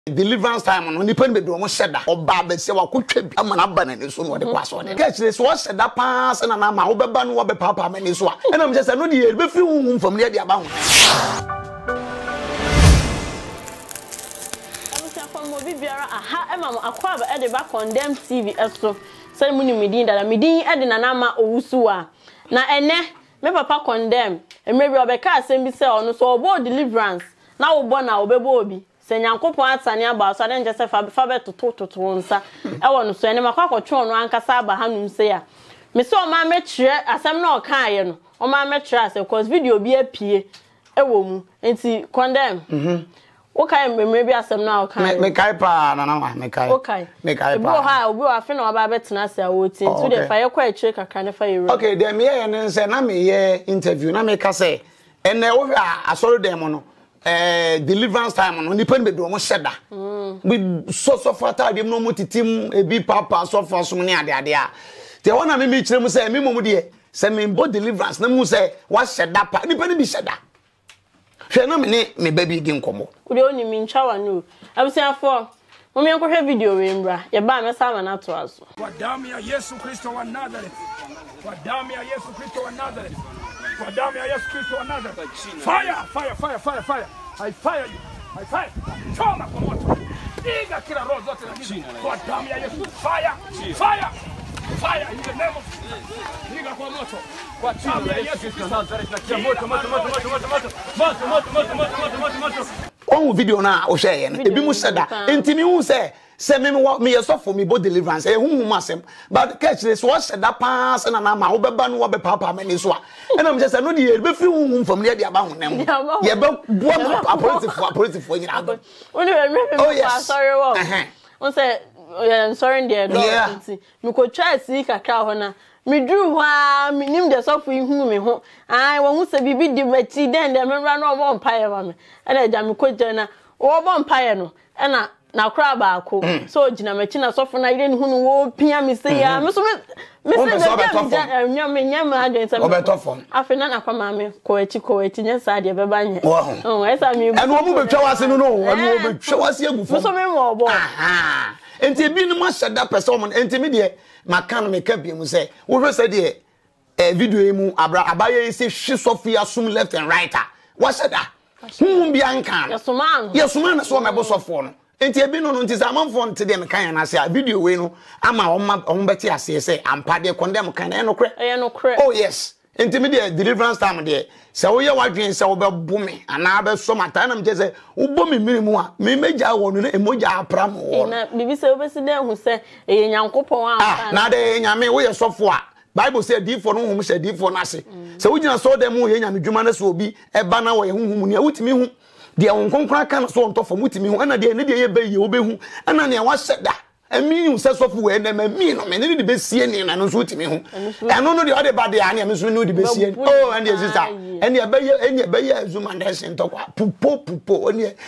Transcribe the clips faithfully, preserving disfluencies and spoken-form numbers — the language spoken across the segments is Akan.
deliverance time on the pen be almost said that or Baba say what could come and abandon so what the pass on. Catch this was said that pass and I'm a ban what papa many so. And I'm just I know the be few from near the abound. Aha emam akwa ba e de ba Condemn T V eso say muni midin da midin e de nanama owusu a na ene me papa Condemn e maybe obeka asem bi say ono so obo deliverance na wo bo na obebo obi se nyankopon atane aba so ade nje se fa fa betoto toto nsa e wono so ene makwa kwotwe ono ankasa aba hanum se ya me se o ma mekire asem na o kan aye no o ma mekire ase cause video bi apie e wo mu enti Condemn mhm okay maybe asem na okay me kai pa na na me kai okay me kai pa obi ha obi afi na oba betena ase awoti to the fire kwa eche kakra ne fire okay dem me ye say na me ye interview na me ka say ene wo asoro dem no eh deliverance time no nipa be do mo sheda we so so fata dem no mo titim e bi papa so for so ne ade ade a te wona me me kire mu say me mom de say me bo deliverance na mu say wa sheda pa nipa ne bi sheda hwe na me ne me baby di nkomo ode oni mi nchawa no abusia for mo me enkohwe video we mbra ye ba me sama na to aso kwa damu ya Yesu Kristo wa Nazareth kwa damu ya Yesu Kristo wa Nazareth kwa damu ya Yesu Kristo wa Nazareth fire fire fire fire fire I fire you I fire choma kwa moto piga kila roho zote za giza kwa damu ya Yesu fire fire fire in the name of piga kwa moto kwa damu ya Yesu Kristo wa Nazareth na kia moto moto moto moto moto moto moto moto moto moto moto on video na o share no ebi mu seda ntimi hu say say me me yesofo me bo deliverance e hu hu masem but catch this was seda pass na na ma wo beba no wo be papa mani so a and I'm just no dey be fi hu hu from near the aba hu nem ye be bo ma politifo politifo nyina go only me sorry wo on say I'm sorry there don't me ko try see kakra ho na me drew wa me nim de sofo hu me ho ai wo hu se bibi di mati den de me ra no bo mpaye ma me e na ja me ko jana wo bo mpaye no e na na kra ba ko so gina machi na sofo na ire hu no wo pia me se ya me so me me se de nya me nya ma adwen se me afena na kwa ma me ko echi ko echi nya sa de be ba nye oh e sa me enu wo be twa wase no no enu wo be twa wase agufo me so me mo bo aha enti bi no ma shada person mo enti me de maka no me ka bi mu say wo hwe say de eh video mu abra abaye say hwe Sophia sum left and right ah what said that hu bi anka yesuman yesuman so me bo sofo no enti bi no no enti amanfo nte de me kan na say video we no ama omma ombeti ase say ampa de Condemn kan e no kre e no kre oh yes enti me de deliverance time de say wo ye wadwen say wo be bo me ana be so mata na me say wo bo me mirimu a me meja wo no emoja apram wo na bibi say obesi de hu say e nyankopon a na de nyame wo ye sofo a Bible say di for no hum say di for na se say wo gina so dem wo ye nyame dwuma na so obi e ba na wo ye hunhum ne wutimi hu de won konkran kan so ntofo mutimi hu na de ne de ye be ye obehu na ne wa seda emi hu say sofo we na mi no me ne de be sie ni na no so wutimi hu eno no de o de ba de ane me so no de be sie oh and the sister and ye be ye and ye be ye azuma ndese ntokwa pupo pupo oni eh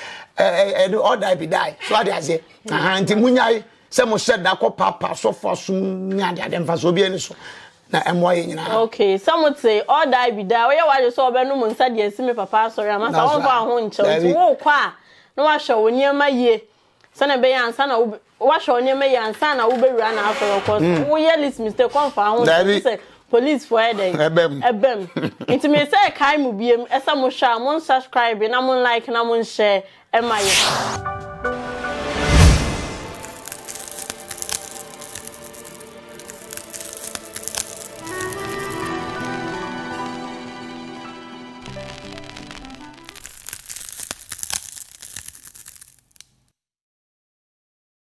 eh all die be die so ade ase aha nti munyai se mo sheda ko papa so for sum nya de ade mfa so bi ani so na emoye nyina okay some would say all die be die we wa so obe no munsa de esi me papa sorry amasa won fa ho nche wo kwa no wa hwe woniema ye se na be ya ansa na wa hwe woniema ye ansa na wo be wura na afro cause wo ye list mistake kon fa ho say police for heading ebem ebem it me say kai mu biem esa mo hwa mo subscribe na mo like na mo share emaye